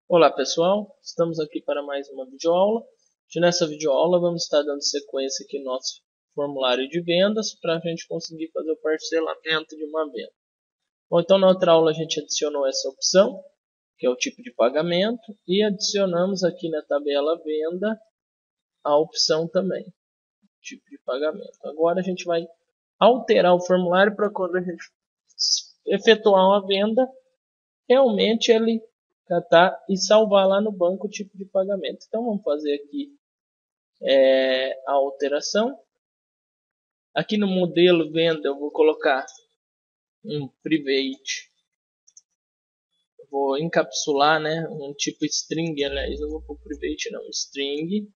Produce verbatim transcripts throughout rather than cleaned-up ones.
Olá pessoal, estamos aqui para mais uma videoaula. Nessa videoaula vamos estar dando sequência aqui no nosso formulário de vendas para a gente conseguir fazer o parcelamento de uma venda. Bom, então na outra aula a gente adicionou essa opção, que é o tipo de pagamento, e adicionamos aqui na tabela venda a opção também, tipo de pagamento. Agora a gente vai alterar o formulário para quando a gente efetuar uma venda, realmente ele catar e salvar lá no banco o tipo de pagamento. Então vamos fazer aqui é, a alteração. Aqui no modelo venda eu vou colocar um private. Eu vou encapsular, né, um tipo string, aliás, eu vou pôr private não, string.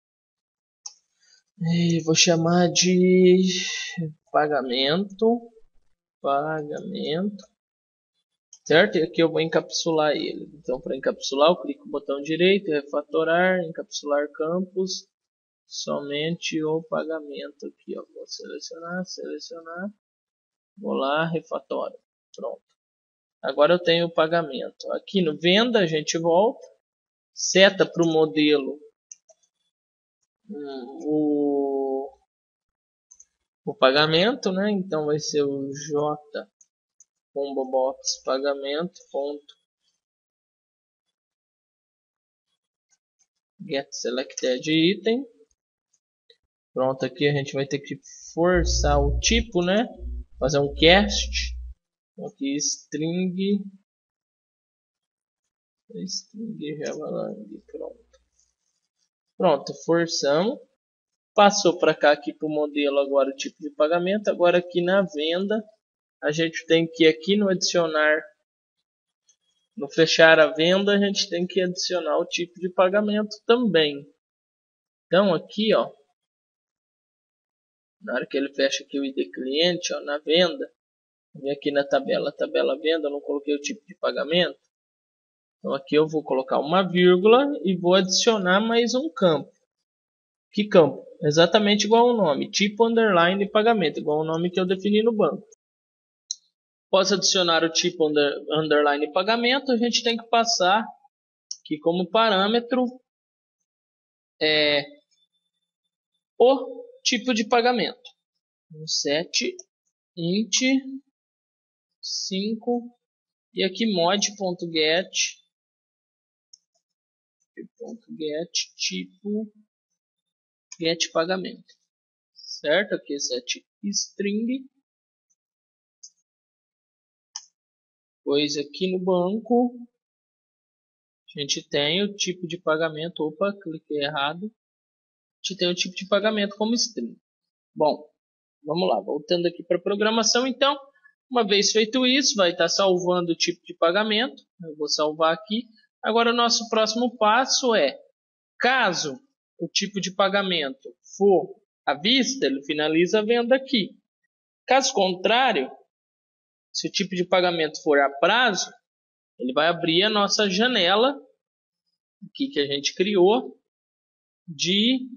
E vou chamar de pagamento, pagamento, certo? E aqui eu vou encapsular ele. Então, para encapsular, eu clico no botão direito, refatorar, encapsular campos, somente o pagamento aqui, ó. Vou selecionar, selecionar, vou lá, refatório, pronto. Agora eu tenho o pagamento. Aqui no venda a gente volta, seta para o modelo hum, o, o pagamento, né? Então vai ser o J combo box pagamento ponto get selected item. Pronto, aqui a gente vai ter que forçar o tipo, né? Fazer um cast. Aqui string string javalang, pronto. Pronto, forçamos. Passou para cá aqui para o modelo agora o tipo de pagamento. Agora aqui na venda a gente tem que aqui no adicionar, no fechar a venda, a gente tem que adicionar o tipo de pagamento também. Então aqui, ó, na hora que ele fecha aqui o I D cliente, ó, na venda, vem aqui na tabela, tabela venda, eu não coloquei o tipo de pagamento. Então aqui eu vou colocar uma vírgula e vou adicionar mais um campo. Que campo? Exatamente igual ao nome, tipo underline pagamento, igual ao nome que eu defini no banco. Após adicionar o tipo under, underline pagamento, a gente tem que passar aqui como parâmetro é, o tipo de pagamento. set int cinco e aqui mod.get .get tipo get pagamento, certo? Aqui set string, pois aqui no banco a gente tem o tipo de pagamento. Opa, cliquei errado. A gente tem o tipo de pagamento como string. Bom, vamos lá, voltando aqui para a programação. Então, uma vez feito isso, vai estar salvando o tipo de pagamento. Eu vou salvar aqui. Agora, o nosso próximo passo é, caso o tipo de pagamento for à vista, ele finaliza a venda aqui. Caso contrário, se o tipo de pagamento for a prazo, ele vai abrir a nossa janela aqui que a gente criou de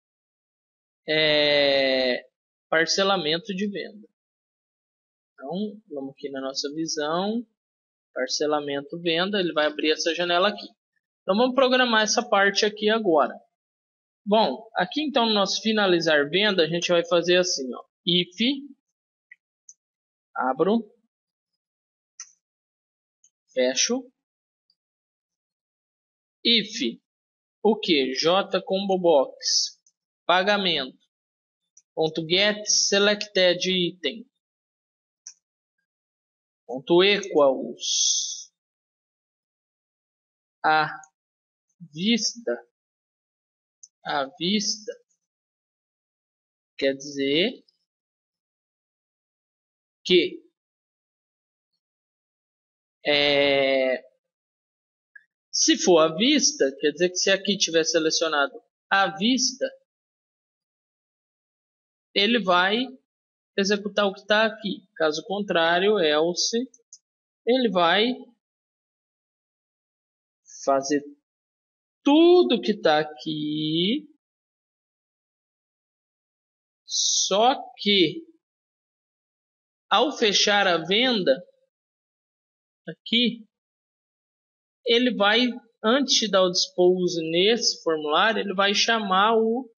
é, parcelamento de venda. Então, vamos aqui na nossa visão, parcelamento venda, ele vai abrir essa janela aqui. Então, vamos programar essa parte aqui agora. Bom, aqui então no nosso finalizar venda, a gente vai fazer assim, ó, if, abro, fecho, if, o que? J combo box, pagamento, ponto get selected item, ponto equals, a vista, a vista, quer dizer que é, se for à vista, quer dizer que se aqui tiver selecionado à vista, ele vai executar o que está aqui. Caso contrário, else, ele vai fazer tudo que está aqui, só que ao fechar a venda aqui, ele vai antes de dar o dispose nesse formulário, ele vai chamar o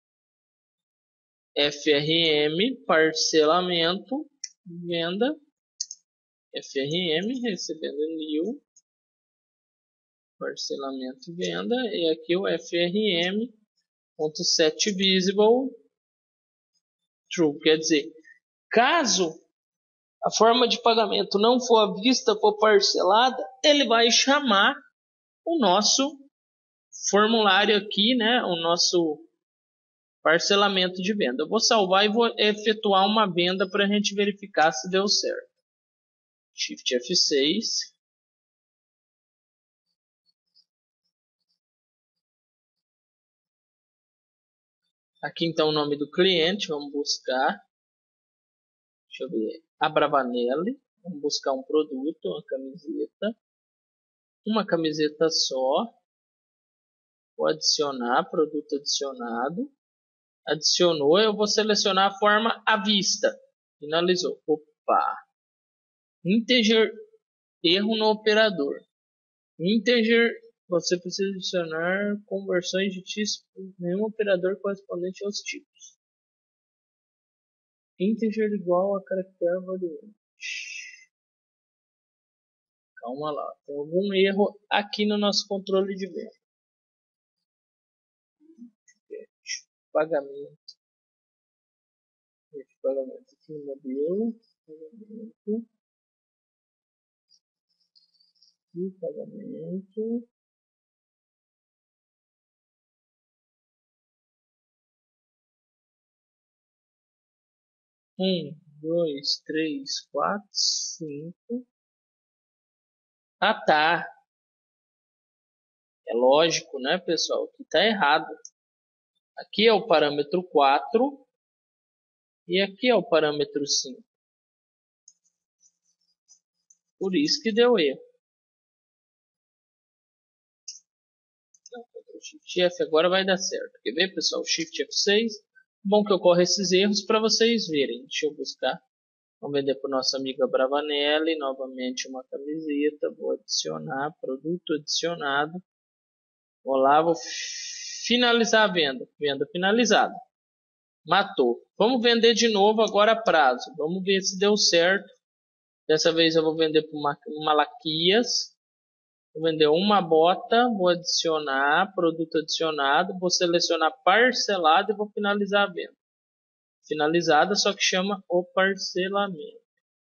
F R M parcelamento venda, F R M recebendo new parcelamento venda, e aqui o F R M ponto set visible true, quer dizer, caso a forma de pagamento não for à vista, for parcelada, ele vai chamar o nosso formulário aqui, né, o nosso parcelamento de venda. Eu vou salvar e vou efetuar uma venda para a gente verificar se deu certo. Shift F seis. Aqui então o nome do cliente, vamos buscar. Deixa eu ver. Abravanelli. Vamos buscar um produto, uma camiseta. Uma camiseta só. Vou adicionar, produto adicionado. Adicionou, eu vou selecionar a forma à vista. Finalizou. Opa! Integer, erro no operador. Integer, você precisa adicionar conversões de tipos nenhum operador correspondente aos tipos. Integer igual a caractere variante. Calma lá, tem algum erro aqui no nosso controle de venda. Pagamento. Pagamento aqui no modelo. Pagamento. E pagamento. Um, dois, três, quatro, cinco. Ah, tá. É lógico, né, pessoal? Que tá errado. Aqui é o parâmetro quatro e aqui é o parâmetro cinco. Por isso que deu erro. Shift F agora vai dar certo. Quer ver, pessoal? Shift F seis. Bom que ocorre esses erros para vocês verem. Deixa eu buscar. Vamos vender para o nosso amigo Abravanelli. Novamente uma camiseta. Vou adicionar. Produto adicionado. Vou lá, vou finalizar a venda. Venda finalizada. Matou. Vamos vender de novo agora a prazo. Vamos ver se deu certo. Dessa vez eu vou vender para o Malaquias. Vou vender uma bota, vou adicionar, produto adicionado, vou selecionar parcelado e vou finalizar a venda. Finalizada, só que chama o parcelamento.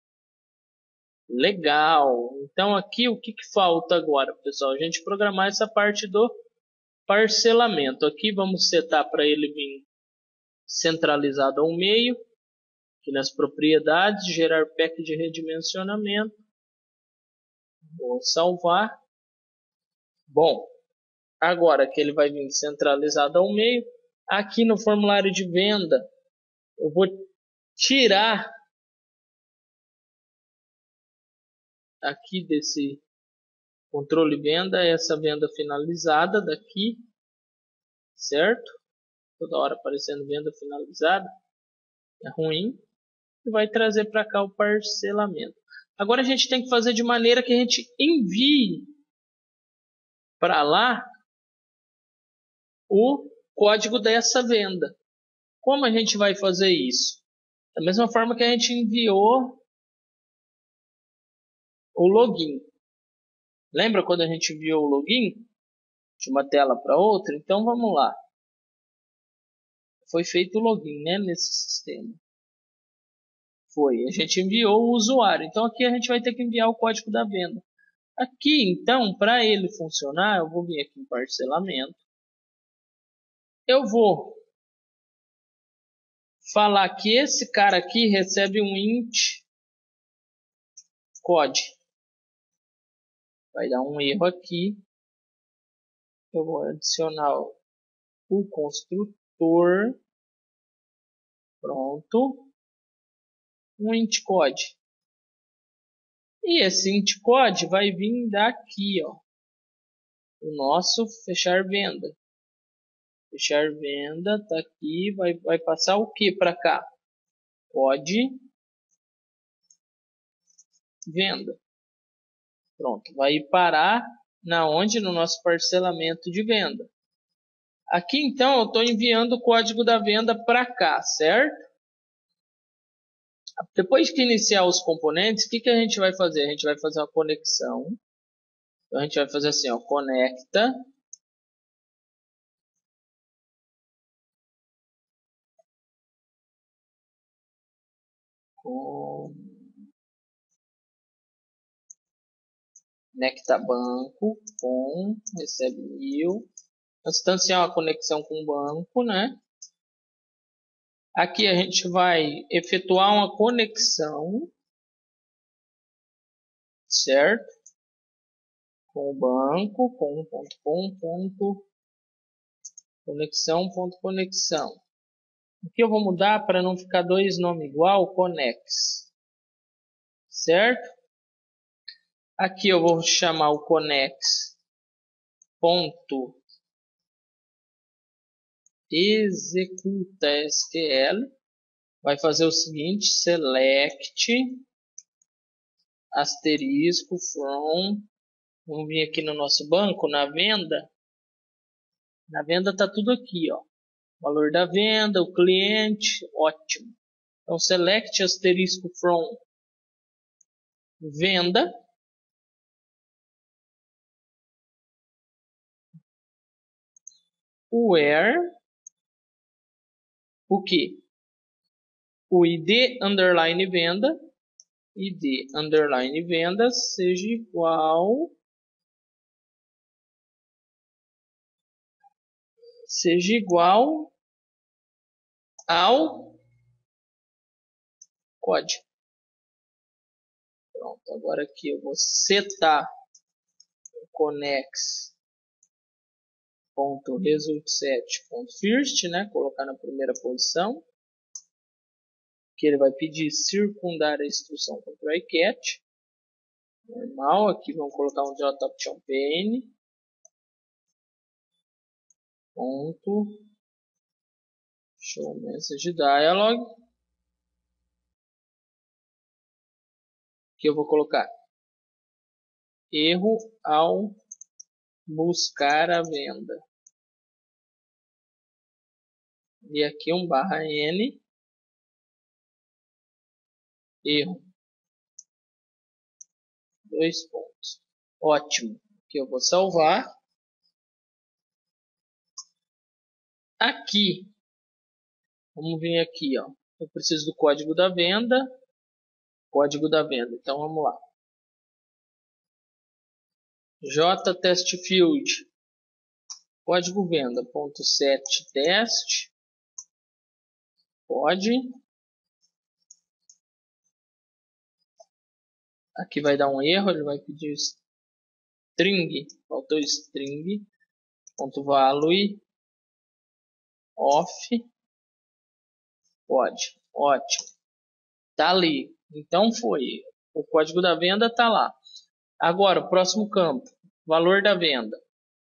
Legal! Então aqui o que, que falta agora, pessoal? A gente programar essa parte do parcelamento. Aqui vamos setar para ele vir centralizado ao meio. Aqui nas propriedades, gerar pack de redimensionamento. Vou salvar. Bom, agora que ele vai vir centralizado ao meio, aqui no formulário de venda, eu vou tirar aqui desse controle venda, essa venda finalizada daqui, certo? Toda hora aparecendo venda finalizada, é ruim, e vai trazer para cá o parcelamento. Agora a gente tem que fazer de maneira que a gente envie para lá o código dessa venda. Como a gente vai fazer isso? Da mesma forma que a gente enviou o login. Lembra quando a gente enviou o login de uma tela para outra? Então vamos lá. Foi feito o login, né, nesse sistema. Foi. A gente enviou o usuário. Então aqui a gente vai ter que enviar o código da venda. Aqui, então, para ele funcionar, eu vou vir aqui em parcelamento. Eu vou falar que esse cara aqui recebe um int code. Vai dar um erro aqui. Eu vou adicionar o construtor. Pronto. Um int code. E esse int code vai vir daqui, ó. O nosso fechar venda. Fechar venda, tá aqui. Vai, vai passar o que para cá? Code venda. Pronto. Vai parar Na onde? No nosso parcelamento de venda. Aqui então eu estou enviando o código da venda para cá, certo? Depois que iniciar os componentes, o que, que a gente vai fazer? A gente vai fazer uma conexão. Então a gente vai fazer assim, ó, conecta. Conecta banco com recebe mil. Instanciar uma conexão com o banco, né? Aqui a gente vai efetuar uma conexão, certo? Com o banco, com ponto com ponto conexão ponto conexão. Aqui eu vou mudar para não ficar dois nomes igual, Conex, certo? Aqui eu vou chamar o Conex ponto executa S Q L. Vai fazer o seguinte, select asterisco from. Vamos vir aqui no nosso banco, na venda. Na venda tá tudo aqui, ó. Valor da venda, o cliente, ótimo. Então select asterisco from venda. Where o que? O I D underline venda, I D underline venda seja igual seja igual ao código. Pronto, agora aqui eu vou setar o conex ponto result set ponto first, né? Colocar na primeira posição. Que ele vai pedir circundar a instrução com try catch. Normal, aqui vamos colocar um joption pane. Ponto. Show message dialog. Que eu vou colocar erro ao buscar a venda. E aqui um barra N. Erro. Dois pontos. Ótimo. Aqui eu vou salvar. Aqui. Vamos vir aqui, ó. Eu preciso do código da venda. Código da venda. Então vamos lá. jtestfield. Código venda. Ponto set test. Pode. Aqui vai dar um erro. Ele vai pedir string. Faltou string. Ponto value. Off. Pode. Ótimo. Tá ali. Então foi. O código da venda tá lá. Agora, o próximo campo. Valor da venda.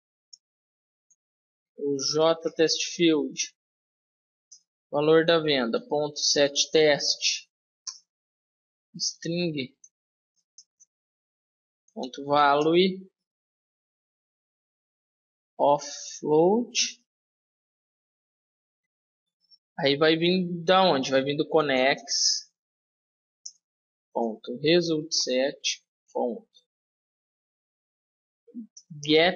O jtestfield. Valor da venda. Ponto set test. String. Ponto value. Offload. Aí vai vir da onde? Vai vir do conex. Ponto result set. Ponto get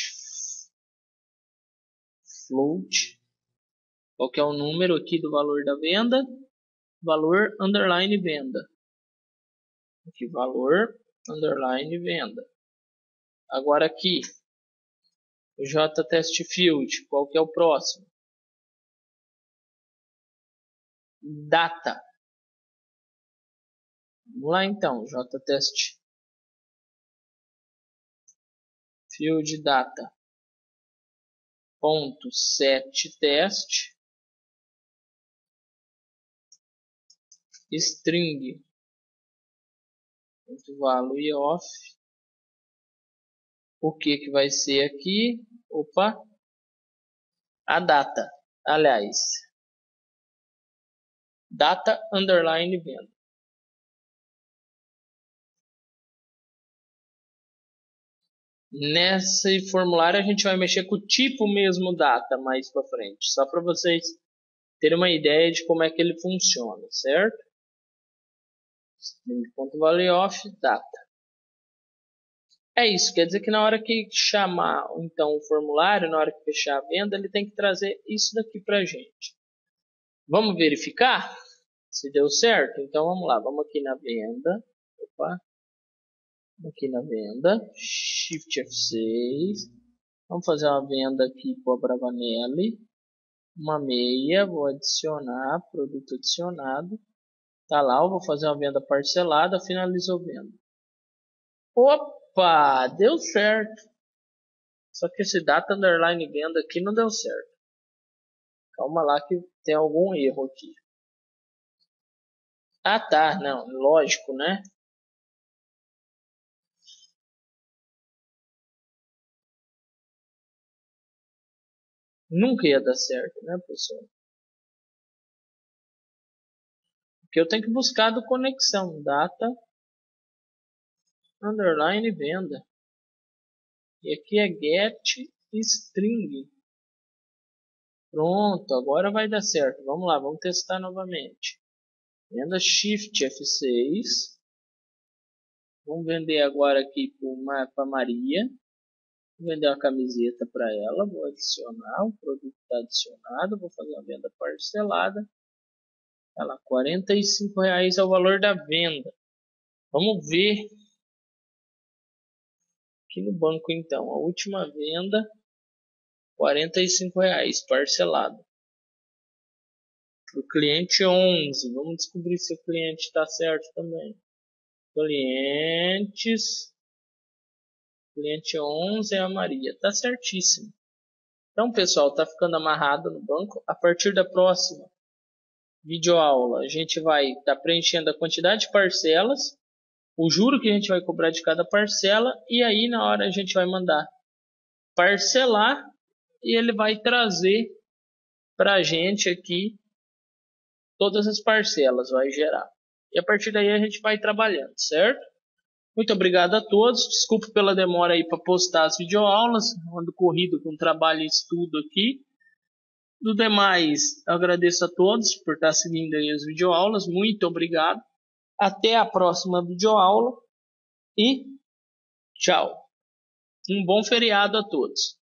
float. Qual que é o número aqui do valor da venda? Valor underline venda. Aqui valor underline venda. Agora aqui o jtestfield. Qual que é o próximo? Data. Vamos lá então, jtest field data ponto set test string ponto value off. O que que vai ser aqui? Opa, a data. Aliás, data underline venda. Nesse formulário a gente vai mexer com o tipo mesmo data mais para frente, só para vocês terem uma ideia de como é que ele funciona, certo? String.valueOf data. É isso, quer dizer que na hora que chamar então o formulário, na hora que fechar a venda, ele tem que trazer isso daqui para a gente. Vamos verificar se deu certo? Então vamos lá, vamos aqui na venda. Opa. Aqui na venda, Shift F seis. Vamos fazer uma venda aqui para a Bravanelli. Uma meia, vou adicionar, produto adicionado. Tá lá, eu vou fazer uma venda parcelada, finalizou a venda. Opa, deu certo. Só que esse data underline venda aqui não deu certo. Calma lá que tem algum erro aqui. Ah tá, não, lógico, né? Nunca ia dar certo, né, pessoal? Porque eu tenho que buscar do conexão, data underline venda. E aqui é get string. Pronto, agora vai dar certo. Vamos lá, vamos testar novamente. Venda Shift F seis. Vamos vender agora aqui para Maria. Vou vender uma camiseta para ela. Vou adicionar. O produto está adicionado. Vou fazer uma venda parcelada. Olha lá, quarenta e cinco reais é o valor da venda. Vamos ver aqui no banco então. A última venda, quarenta e cinco reais parcelado. Para o cliente onze. Vamos descobrir se o cliente está certo também. Clientes. Cliente onze é a Maria. Está certíssimo. Então, pessoal, está ficando amarrado no banco. A partir da próxima videoaula, a gente vai estar tá preenchendo a quantidade de parcelas, o juro que a gente vai cobrar de cada parcela, e aí na hora a gente vai mandar parcelar e ele vai trazer para a gente aqui todas as parcelas, vai gerar. E a partir daí a gente vai trabalhando, certo? Muito obrigado a todos. Desculpe pela demora aí para postar as videoaulas. Ando corrido com trabalho e estudo aqui. Do demais, agradeço a todos por estar seguindo aí as videoaulas. Muito obrigado. Até a próxima videoaula e tchau. Um bom feriado a todos.